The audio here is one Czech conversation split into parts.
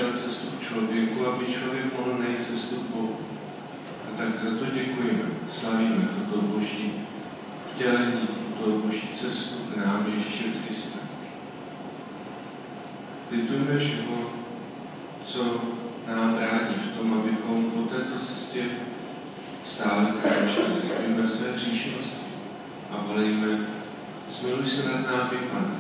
otevřela cestu k člověku, aby člověk mohl najít cestu k Bohu. A tak za to děkujeme, slavíme toto Boží vtělení, tuto Boží cestu k nám Ježíše Krista. Litujme všeho, co nám brání v tom, abychom po této cestě stále kráčeli. Litujme své hříšnosti a volejme, smiluj se nad námi, Pane.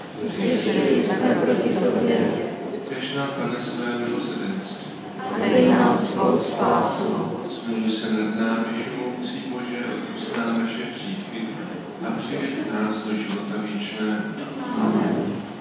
Ukaž nám, Pane, své milosrdenství. A dej nám svou spásu. Smiluj se nad námi, všemohoucí Bože, odpusť nám naše hříchy a přiveď nás do života věčného. Amen.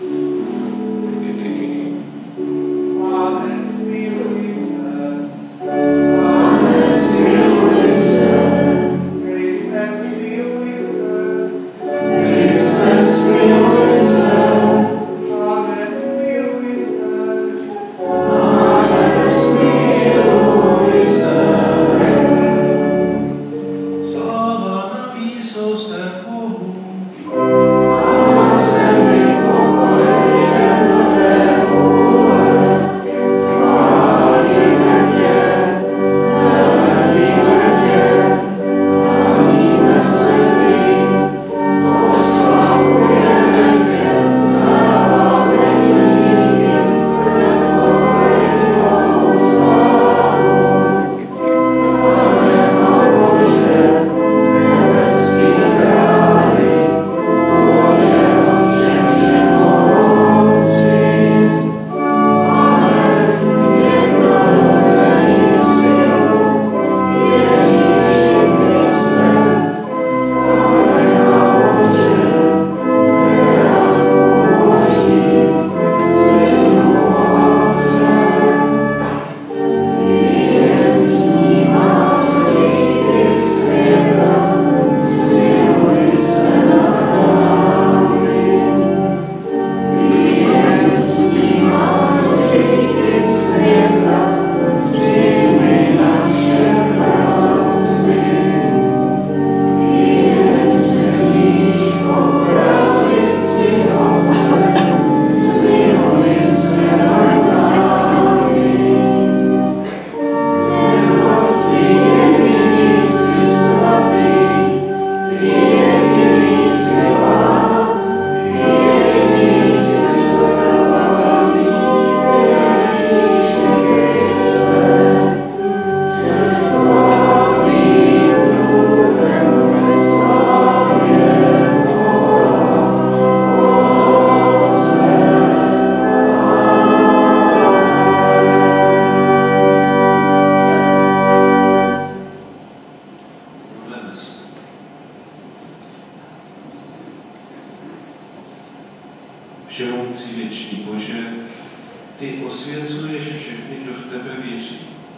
Všemohoucí věčný Bože, ty osvěcuješ všechny, kdo v tebe věří.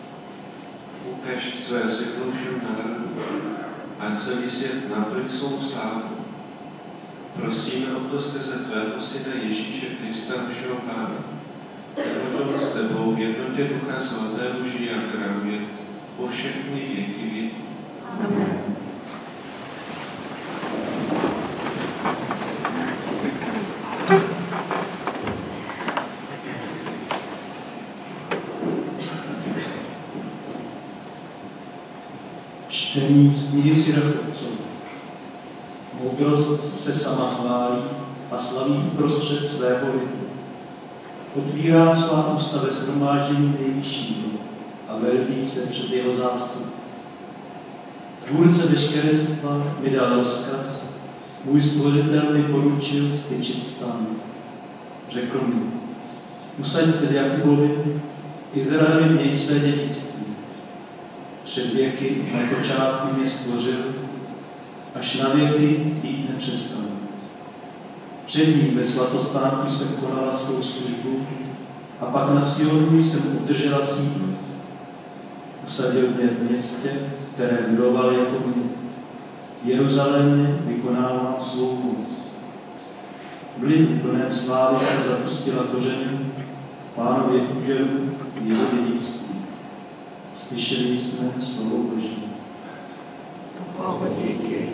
Ukaž své světlo všem národům a celý svět naplň svou slávu. Prosíme o to skrze tvého syna Ježíše Krista, našeho Pána, kterou s tebou v jednotě Ducha Svatého žije a králuje po všechny věky věků. Amen. Čtení z knihy Sirachovců. Moudrost se sama chválí a slaví uprostřed svého lidu. Otvírá svá ústa ve shromáždění nejvyššího a velbí se před jeho zástup. Tvůrce veškerenstva mi dal rozkaz, můj stvořitel mi poručil styčit stan. Řekl mi, usaď se v Jakubovi, Izraeli měj své dědictví. Před věky na počátku mě stvořil, až na věky jít nepřestal. Před ním ve svatostánku jsem konala svou službu a pak na Sionu jsem udržela sídlo. Usadil mě v městě, které budoval jako mě. V Jeruzalémě vykonávám svou moc. V lidu plném slávy jsem zapustila kořeny, Pánově údělu jeho dědictví. Slyšeli jsme slovo Boží. Bohu díky.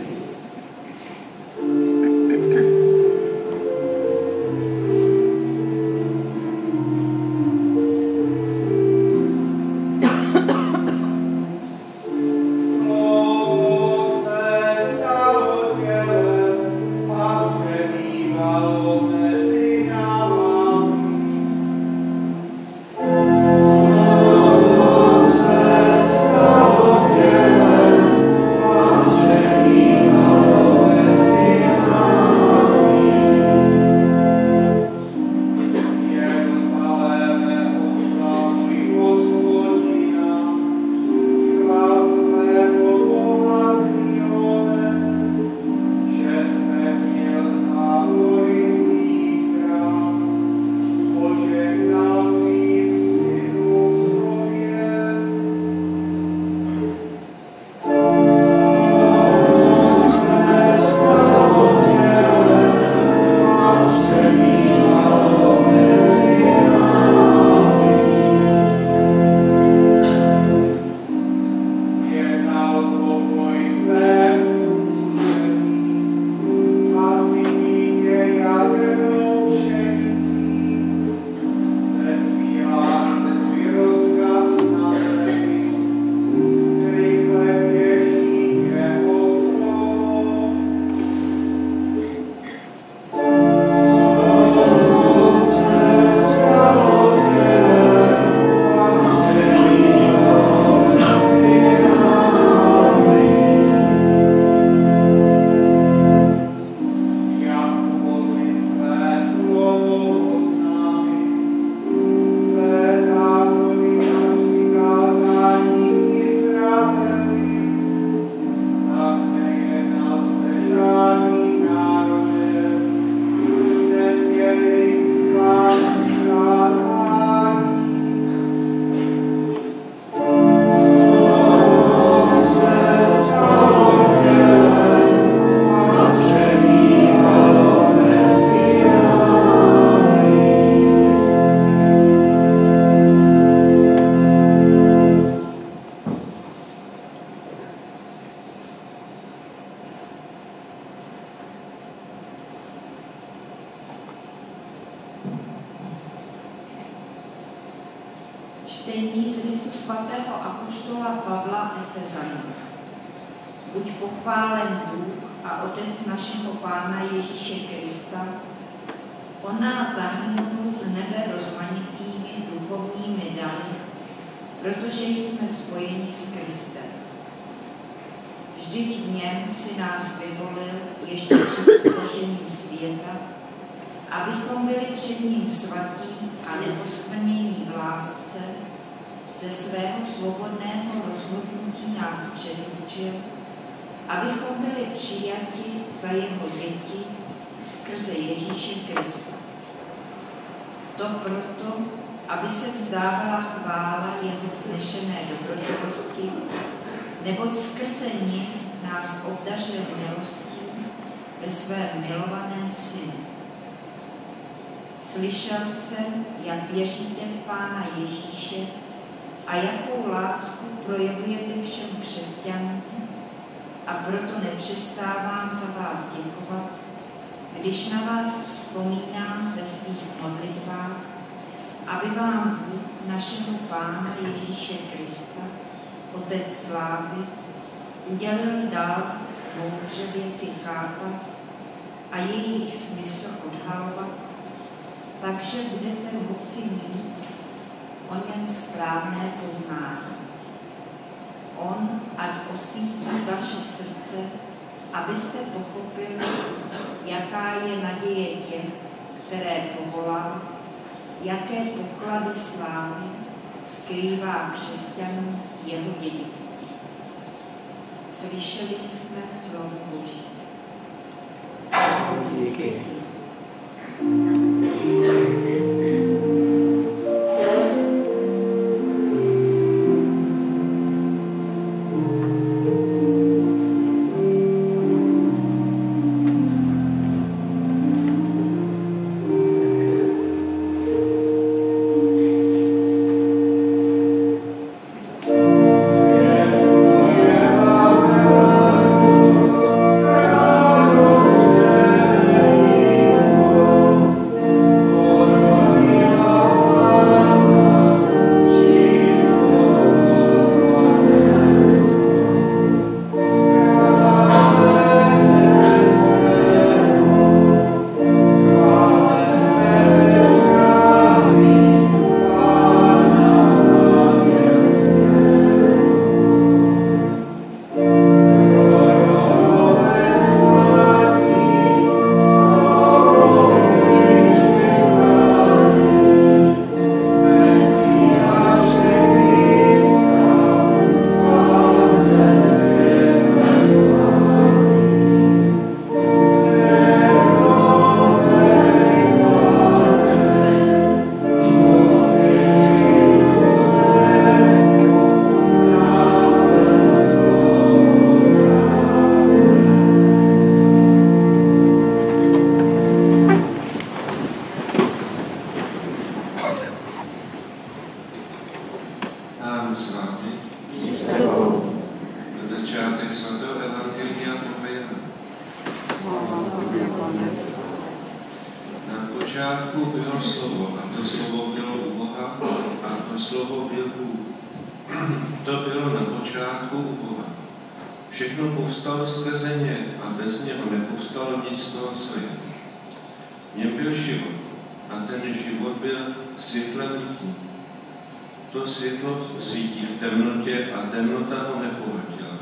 Čtení z listu svatého apoštola Pavla Efezanům. Buď pochválen Bůh a Otec našeho Pána Ježíše Krista. On nás zahrnul z nebe rozmanitými duchovními dary, protože jsme spojeni s Kristem. Vždyť v něm si nás vyvolil ještě před stvořením světa, abychom byli před ním svatí a neposkvrnění v lásce, ze svého svobodného rozhodnutí nás předurčil, abychom byli přijati za jeho děti skrze Ježíše Krista. To proto, aby se vzdávala chvála jeho vznešené dobrotivosti, neboť skrze ní nás obdařil milostí ve svém milovaném synu. Slyšel jsem, jak věříte v Pána Ježíše a jakou lásku projevujete všem křesťanům, a proto nepřestávám za vás děkovat, když na vás vzpomínám ve svých modlitbách, aby vám Bůh našeho Pána Ježíše Krista, Otec slávy, udělil dál moudře věci chápat a jejich smysl odhalovat, takže budete moci mít o něm správné poznání. On ať osvítí vaše srdce, abyste pochopili, jaká je naděje těch, které povolal, jaké poklady slávy skrývá křesťanům jeho dědictví. Slyšeli jsme slovo Boží. Díky. počátku bylo slovo, a to slovo bylo u Boha, a to slovo byl Bůh. To bylo na počátku u Boha. Všechno povstalo skrze ně a bez něho nepovstalo nic z toho, co je. V něm byl život a ten život byl světlem lidí. To světlo svítí v temnotě a temnota ho nepohltila.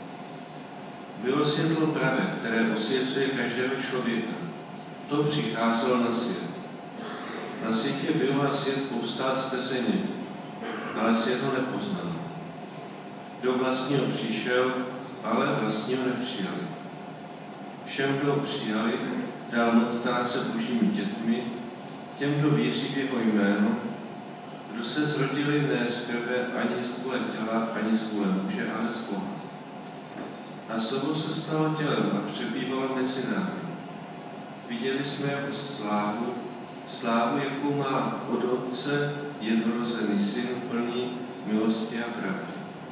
Bylo světlo pravé, které osvěcuje každého člověka. To přicházelo na svět. Na světě bylo a svět povstal skrze něj, ale svět ho nepoznal. Do vlastního přišel, ale vlastního nepřijali. Všem, kdo přijali, dal moc stát se božími dětmi, těm, kdo věří v jeho jméno, kdo se zrodili ne z krve ani z vůle těla, ani z vůle muže, ale z Boha. A slovo se stalo tělem a přebývalo mezi námi. Viděli jsme jeho slávu, jakou má od Otce jednorozený syn plný milosti a pravdy.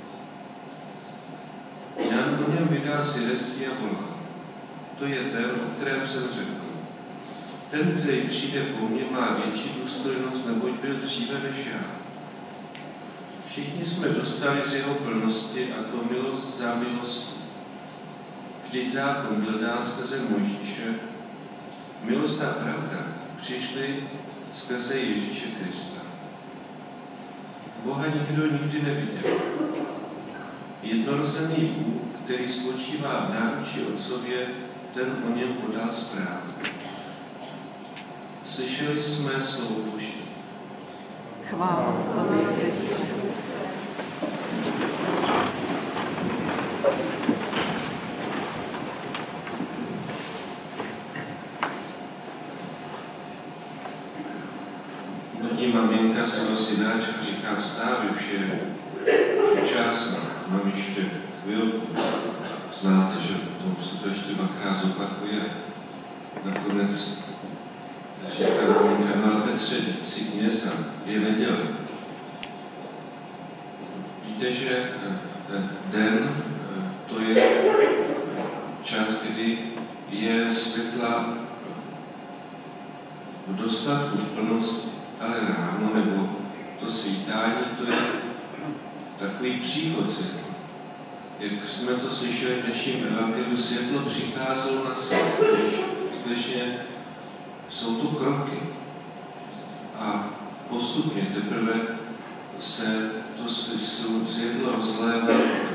Jan o něm vydal svědectví a volal. To je ten, o kterém jsem řekl. Ten, který přijde po mně, má větší důstojnost, neboť byl dříve než já. Všichni jsme dostali z jeho plnosti a to milost za milostí. Vždyť zákon byl dán skrze Mojžíše, milost a pravda přišly skrze Ježíše Krista. Boha nikdo nikdy neviděl. Jednorozený Bůh, který spočívá v náručí Otcově, ten o něm podal zprávu. Slyšeli jsme slovo Boží. Chvála tobě, Kriste. Budí maminka svého synáčka, říká, vstávej, už je čas, mám ještě chvilku. Znáte, že se to ještě dvakrát zopakuje. Nakonec říká maminka, no Petře, jsi kněz a je neděle. Víte, že den, to je čas, kdy je světla v dostatku, v plnosti, ale ráno, nebo to svítání, to je takový příchod světla. Jak jsme to slyšeli v dnešním evangeliu, světlo přicházelo na svět, když skutečně jsou to kroky. A postupně teprve se to světlo rozlévá.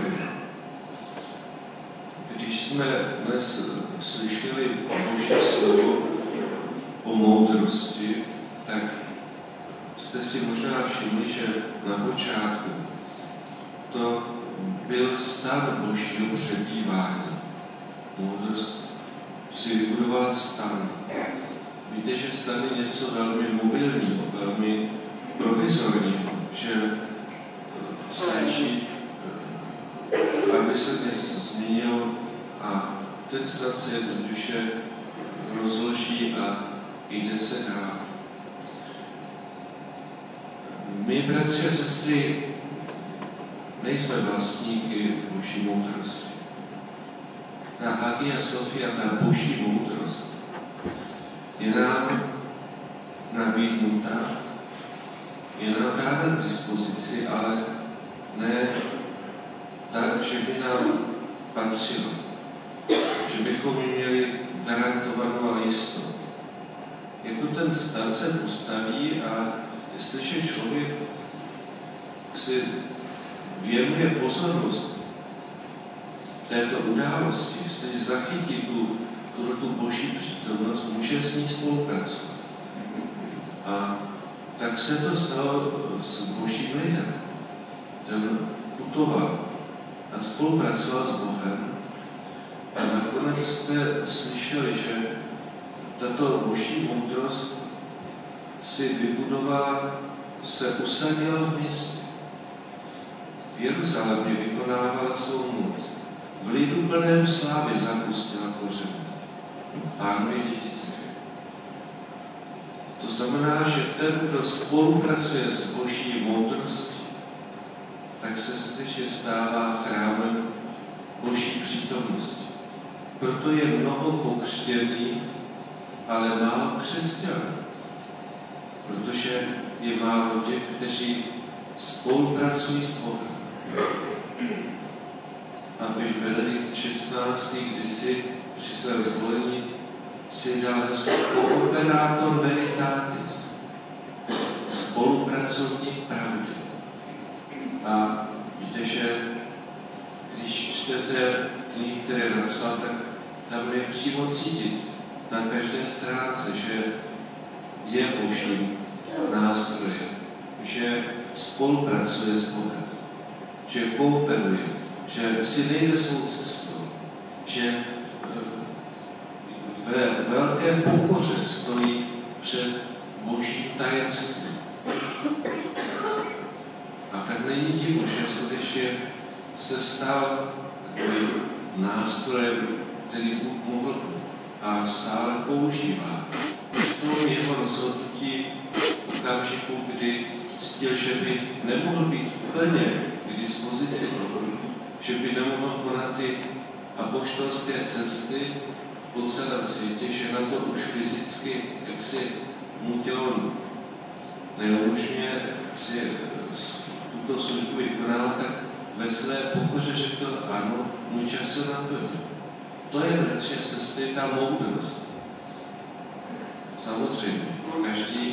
Když jsme dnes slyšeli Boží slovo o moudrosti, tak jste si možná všimli, že na počátku to byl stan Božího přebývání. Moudrost si vybudovala stan. Víte, že stan je něco velmi mobilního, velmi provizorního, že stačí, aby se něco změnil a ten stan se jednoduše rozloží a jde se dál. My, bratři a sestry, nejsme vlastníky Boží moudrosti. Ta Hagia Sophia, ta Boží moudrost, je nám nabídnuta, je nám dána k dispozici, ale ne tak, že by nám patřilo, že bychom ji měli garantovanou a jistou. Jako ten stan se postaví a jestliže člověk si věnuje pozornost této události, jestliže zachytí tu Boží přítomnost, může s ní spolupracovat. A tak se to stalo s Božím lidem. Ten putoval a spolupracoval s Bohem. A nakonec jste slyšeli, že tato Boží moudrost si vybudovala, se usadila v městě. V Jeruzalémě vykonávala svou moc. V lidu plném slávy zapustila kořeny. Pánové dědictví. To znamená, že ten, kdo spolupracuje s Boží moudrostí, tak se skutečně stává chrámem Boží přítomnosti. Proto je mnoho pokřtěných, ale málo křesťanů. Protože je málo těch, kteří spolupracují s Bohem. Papež Benedikt XVI. Kdysi při svém zvolení si dal heslo Cooperator Veritatis, spolupracovník pravdy. A víte, že když čtete knihy, které napsal, tak tam je přímo cítit na každé stránce, že je Božím nástrojem, že spolupracuje s Bohem, že kooperuje, že si nejde svou cestou, že ve velké pokoře stojí před Božím tajemstvím. A tak není divu, že skutečně se stal takovým nástrojem, který Bůh mohl a stále používá. To jeho rozhodnutí v okamžiku, kdy cítil, že by nemohl být plně k dispozici toho, že by nemohl konat ty apoštolské cesty po celém světě, že na to už fyzicky, jak si mu tělo neumožňuje si tu tuto službu vykonal, tak ve své pokoře řekl, ano, můj čas se naplnil. To je, bratři a sestry, ta moudrost. Samozřejmě, každý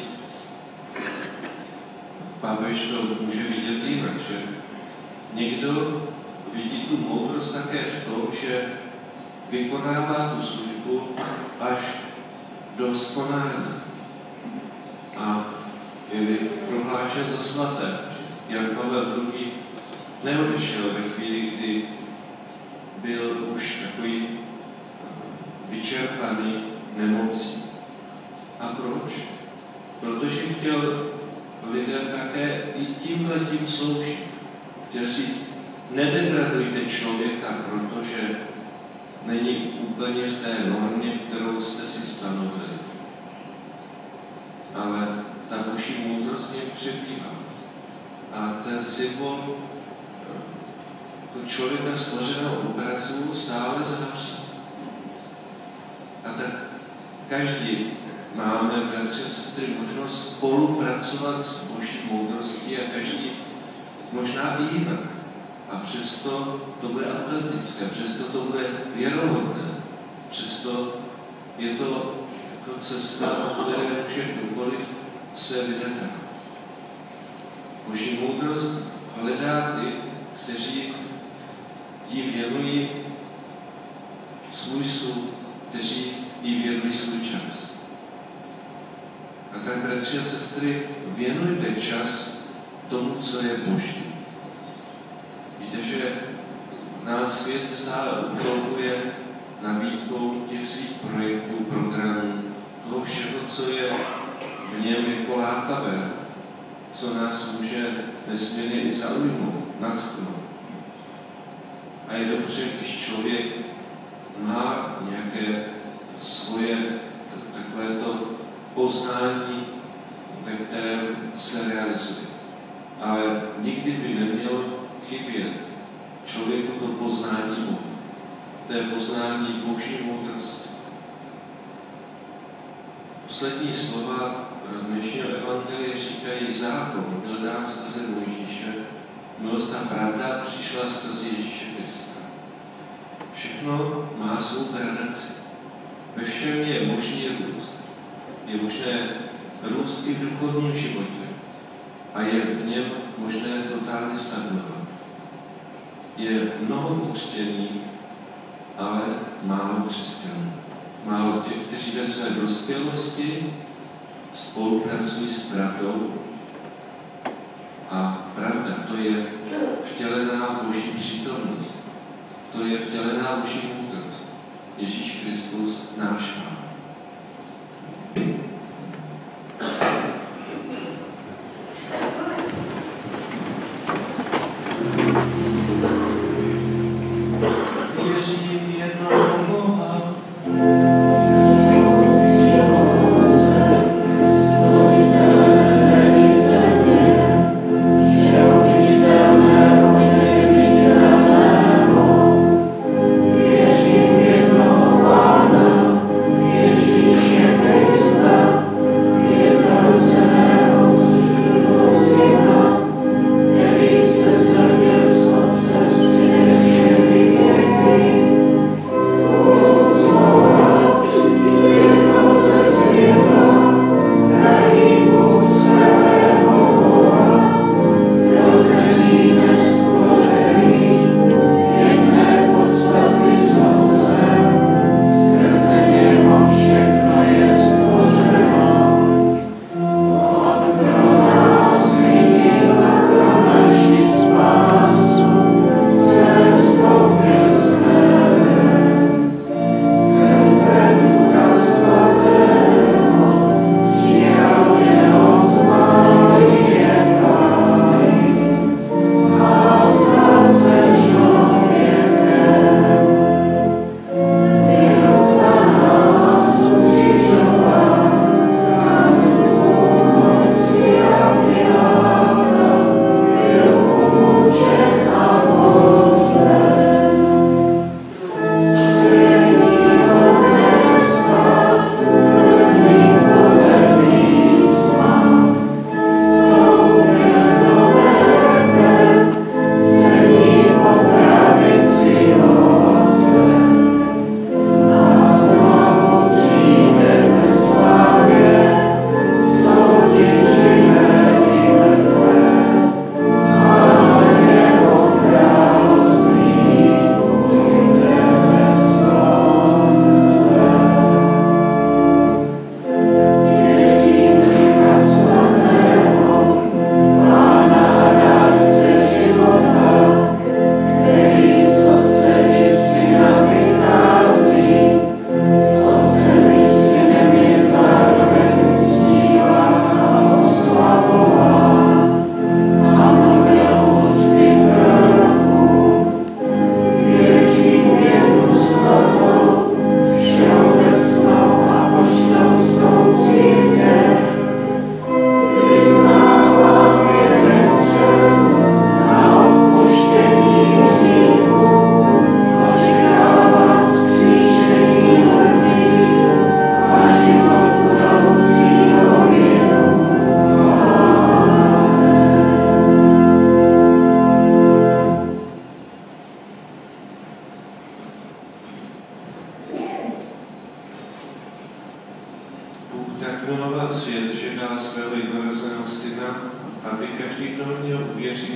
papež to může vidět jinak, že někdo vidí tu moudrost také v tom, že vykonává tu službu až do zkonání a je prohlášen za svaté. Jan Pavel II. Neodešel ve chvíli, kdy byl už takový vyčerpaný nemocí. A proč? Protože chtěl lidem také i tímhletím sloužit. Chtěl říct, nedegradujte člověka, protože není úplně v té normě, kterou jste si stanovili. Ale ta boží moudrost mě přebývá. A ten symbol člověka stvořeného obrazu stále září. A tak každý máme, bratři a sestry, možnost spolupracovat s boží moudrostí a každý možná i jinak. A přesto to bude autentické, přesto to bude věrohodné, přesto je to jako cesta, o které může kdokoliv se vydat. Boží moudrost hledá ty, kteří jí věnují svůj sluch, kteří jí věnují svůj čas. A tak, bratři a sestry, věnujte čas tomu, co je boží. Víte, že nás svět stále úkoluje nabídkou těch svých projektů, programů, toho všeho, co je v něm jako lákavé, co nás může nesmírně i zaujmout, nadchnout. A je dobře, když člověk má nějaké svoje takovéto poznání, ve kterém se realizuje. Ale nikdy by nemělo chybět člověku to poznání Boha. To je poznání boží moudrosti. Poslední slova dnešního evangelia říkají, zákon byl dán skrze Mojžíše, milost a pravda přišla skrze Ježíše Krista. Všechno má svou gradaci. Ve všem je možný růst. Je možné růst i v duchovním životě. A je v něm možné totálně stagnovat. Je mnoho ukřtěných, ale málo křesťanů. Málo těch, kteří ve své dospělosti spolupracují s pravdou. A pravda, to je vtělená boží přítomnost. To je vtělená boží moudrost. Ježíš Kristus, náš Pán. Věřím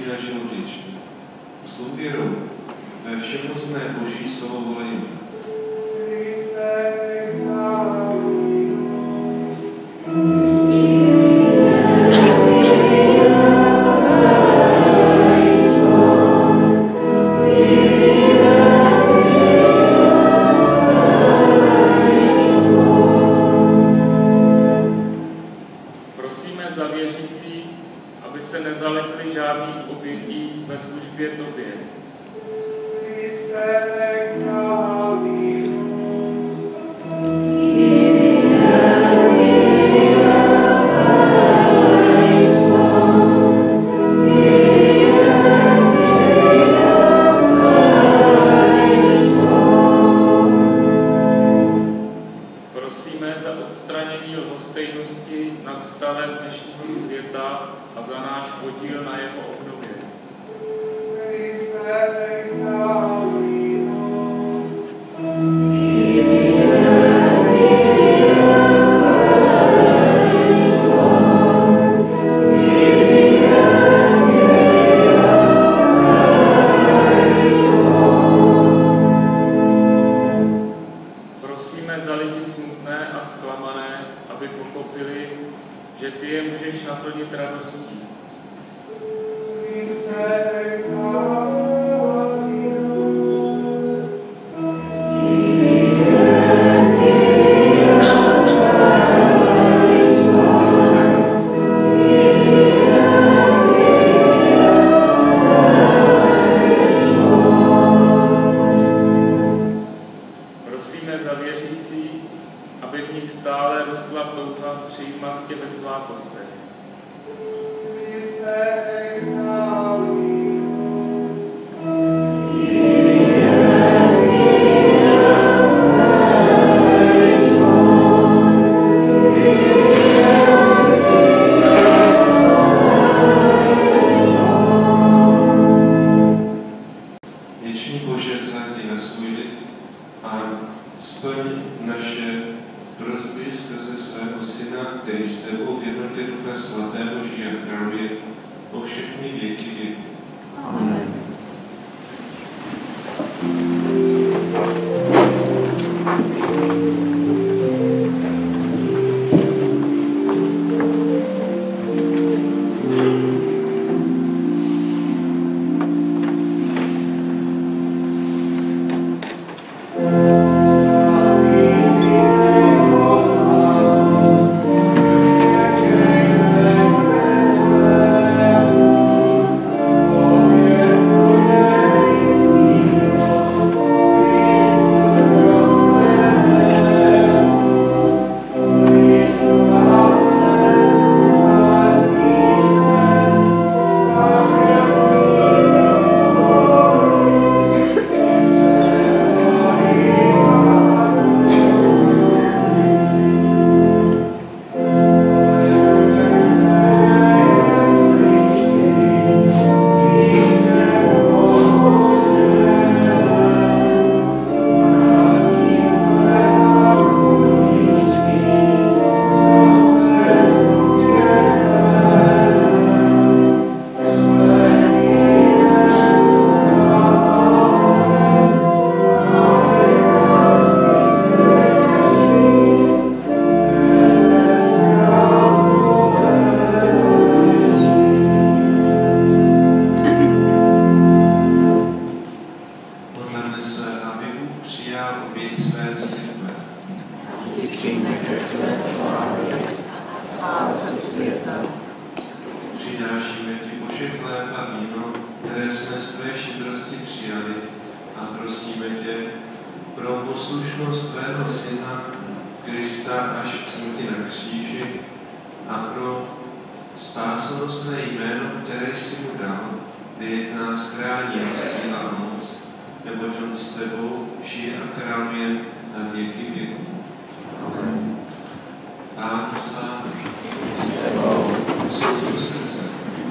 našeho vděční. S důvěrou ve všemocné Boží slovo volení. Přinášíme ti Bože chléb a víno, které jsme z tvé štědrosti přijali, a prosíme tě pro poslušnost tvého Syna Krista až k smrti na kříži a pro spásonosné jméno, které jsi mu dal, kdy nás chrání síla a moc, neboť on s tebou žije a králuje na věky věků. Pán s vámi. Jsou srdce.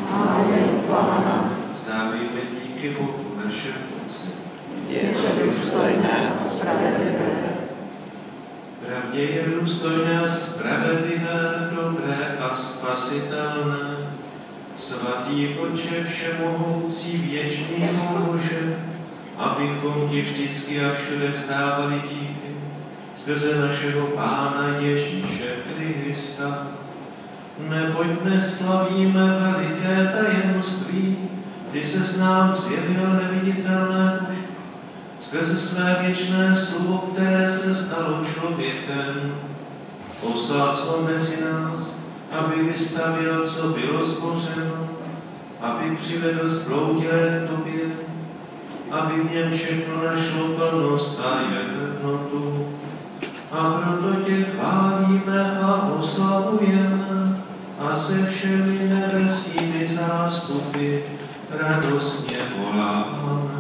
Vzdávejme díky Bohu našemu Otci. Je to důstojné a spravedlivé. Pravdě je důstojné, spravedlivé, dobré a spasitelné. Svatý Otče všemohoucí, věčný Bože, abychom ti vždycky a všude vzdávali díky skrze našeho Pána Ježíše Krista. Neboť dnes slavíme veliké tajemství, kdy se s nám zjevil neviditelné Boží, skrze své věčné slovo, které se stalo člověkem, poslal ho mezi nás, aby vystavil, co bylo stvořeno, aby přivedl zbloudilé k tobě, aby v něm všechno našlo plnost a jednotu. A proto tě chválíme a oslavujeme a se všemi nebeskými zástupy radostně voláme.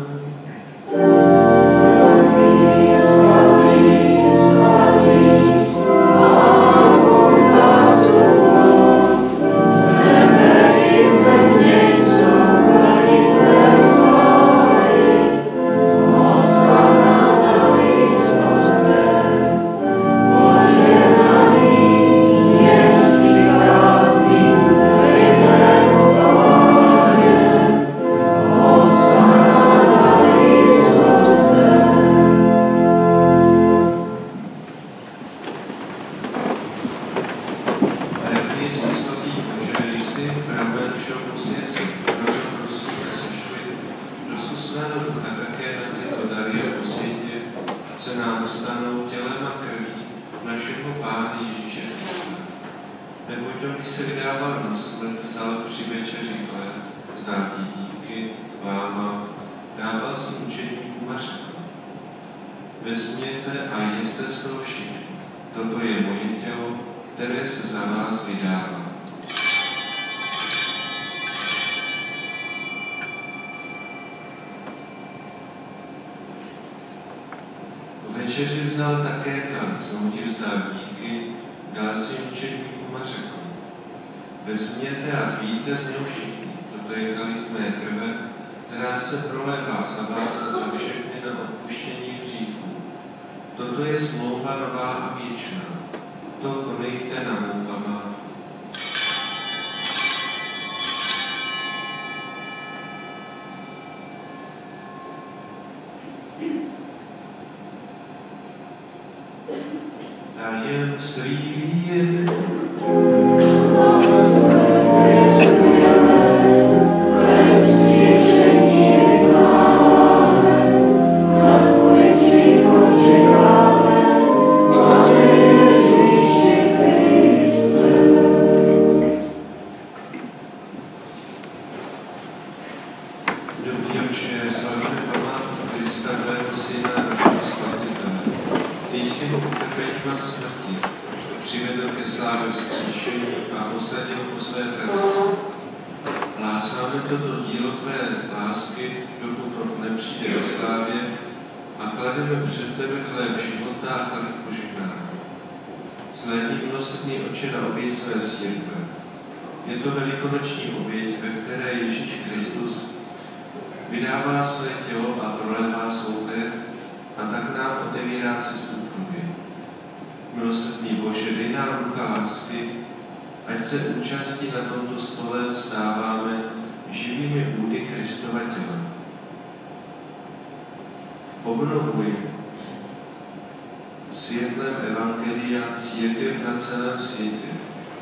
Vezměte a jeste z toho všichni. Toto je moje tělo, které se za vás vydává. Večeři vzal také kalich, znovu ti vzdal díky, dal svým učedníkům a řekl: vezměte a pijte z něho všichni. Toto je kalich mé krve, která se prolévá za vás a za všechny na odpuštění hříchů. Toto je smlouva nová a věčná. To konejte na mou památku. Tajemství víry. Je to velikonoční oběť, ve které Ježíš Kristus vydává své tělo a prolévá svou krev a tak nám otevírá cestu k tobě. Milosrdný Bože, dej nám ducha lásky, ať se účastí na tomto stole stáváme živými údy Kristova těla. Obnovuj světlem Evangelia církev na celém světě.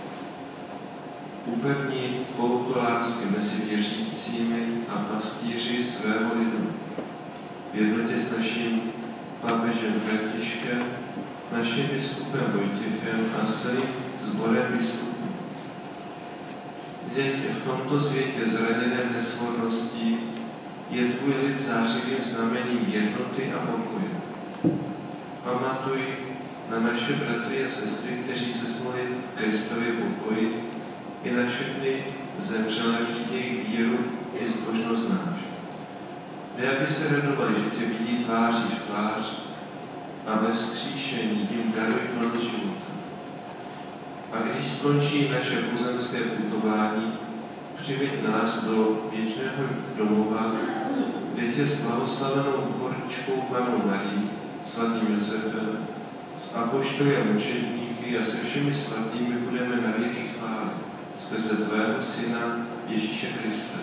Upevni pouto lásky mezi věřícími a pastýři svého lidu. V jednotě s naším papežem Františkem, naším biskupem Vojtěchem a celým sborem biskupů. Děť v tomto světě zraněném nesvorností je tvůj lid zářivým znamením jednoty a pokoje. Pamatuj na naše bratry a sestry, kteří se smohli v Kristově pokoji, i na všechny zemřelé, vždyť jejich víru i zbožnost náš. Dej, aby se radovali, že tě vidí tváří v tvář a ve vzkříšení jim daruj plnost života. A když skončí naše pozemské putování, přiveď nás do věčného domova, kde tě s blahoslavenou Horečkou Pannou Marí, svatým Josefem, s apoštoly a mučedníky a se všemi svatými budeme na věky chválit. Skrze tvého Syna, Ježíše Krista.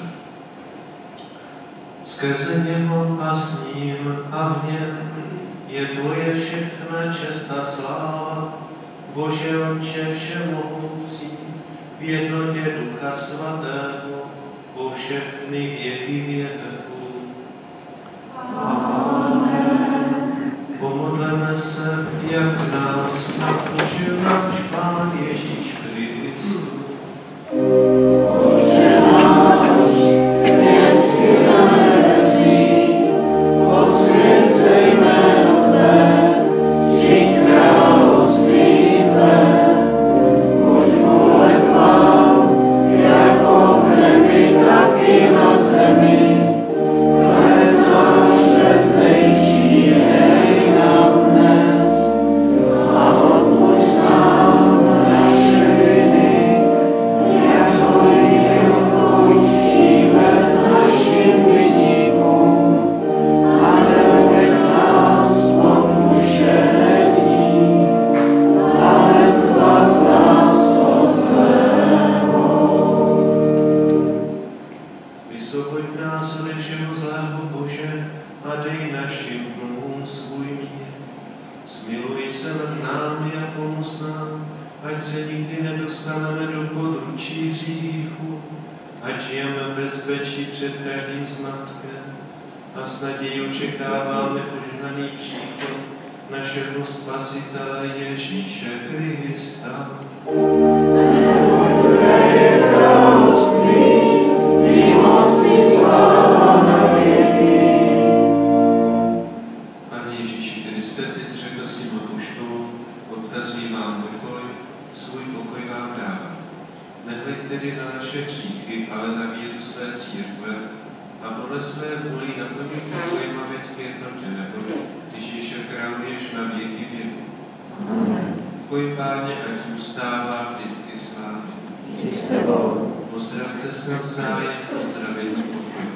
Skrze něho a s ním a v něm je tvoje všechna čest a sláva, Bože Otče všemohoucí, v jednotě Ducha Svatého, po všechny věky věků. Amen. Pomodleme se, jak nás naučil náš Pán Ježíš Kristus. Otče náš, jen si na nebesích, posvěcej jméno Tvé, přijď království Tvé, buď vůle Tvá, jako v nebi, tak i na zemi. Chléb náš dnezdejší dej nám dnes a odpusť nám naše viny, jako i my odpouštíme našim viníkům. A neuveď nás pokušení, ale zbav nás od zlého. Vysvoboď nás ode všeho zlého, Bože, a dej našim dnům svůj mír. Smiluj se nad námi a pomoz nám, ať se nikdy nedostaneme do područí hříchu, ať žijeme v bezpečí před každým zmatkem a s nadějí očekáváme požehnaný příchod našeho Spasitele Ježíše Krista. Pane Ježíši Kriste, ty jsi řekl svým apoštolům, odkazuji vám pokoj, svůj pokoj vám dávám. Nehleď tedy na naše hříchy, ale na víru své církve a podle své vůli naplní pokojem a veď k jednotě, neboť ty Ježíše králuješ na věky věku. Pokoj Páně, ať zůstává vždycky s vámi. Pozdravte se navzájem, pozdravení pokoje.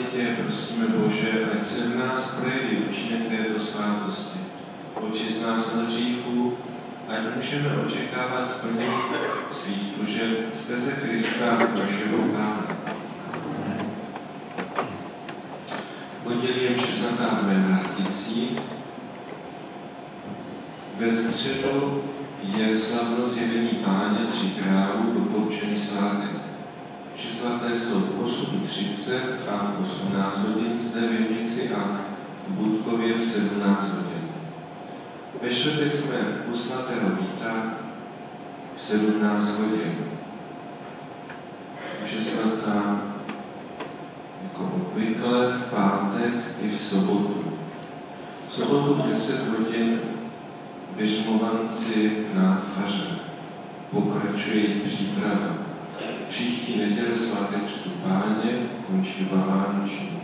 tě prosíme, Bože, ať se v nás projeví účinek této svátosti. Očist nás od hříchů, ať můžeme očekávat splnění svých tužeb skrze Krista, našeho Pána. Pondělí 60. Benediktící. Ve středu je slavnost Zjevení Páně 3 králů, dopoučený svátek. Vše svaté jsou v 8:30 a v 18 hodin zde v Jemnici a v Budkově v 17 hodin. Ve čtvrtek jsme u svatého Víta v 17 hodin. Vše svatá jako obvykle v pátek i v sobotu. V sobotu v 10 hodin běžmovanci na faře. Pokračuje jejich příprava. Příští neděle svátek Křtu Páně končí vánoční.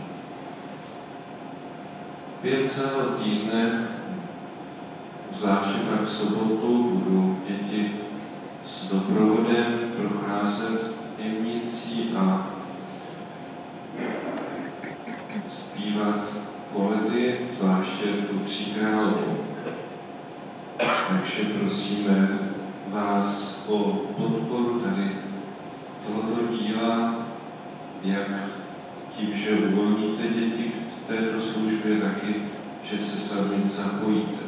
Během celého týdne, zvláště pak v sobotu, budou děti s doprovodem procházet Jemnicí a zpívat koledy, zvláště tu 3 královou. Takže prosíme vás o podporu tady tohoto díla, jak tím, že uvolníte děti k této službě, taky, že se sami zapojíte.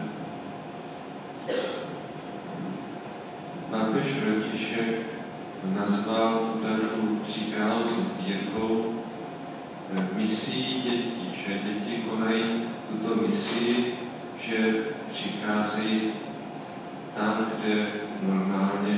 Papež František nazval tu 3 královou sbírkou misí dětí, že děti konají tuto misi, že přicházejí tam, kde normálně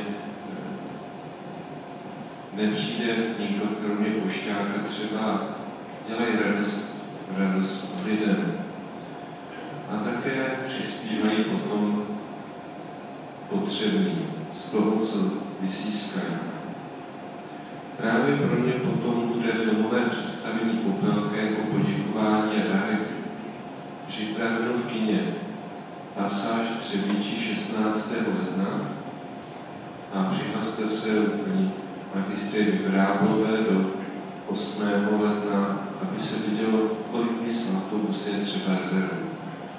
nepřijde nikdo kromě pošťáka, třeba dělají radost lidem. A také přispívají potom potřebným z toho, co vysískají. Právě pro mě potom bude filmové představení Popelka jako poděkování a dárek připraveno v kině. Pasáž Třebíčí 16. ledna a přihlaste se paní magistry Vráblové do 8. ledna, aby se vidělo, kolik míst v autobuse je třeba rezervu.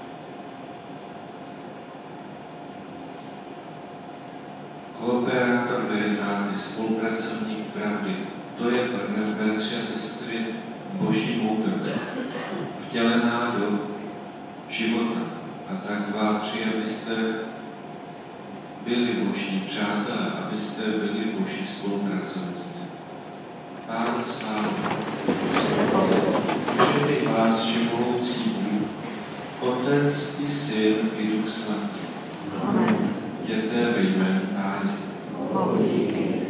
Kooperátor Veritatis, spolupracovník pravdy, to je partner, bratři a sestry, Boží moudrost, vtělená do života. A tak vás přeji, abyste byli Boží přátelé, abyste byli Boží spolupracovníci. Pán slávy, všemi vás všemohoucí Bůh, Otec i Syn i Duch Svatý. Amen. Jděte ve jménu Páně. Bohu díky.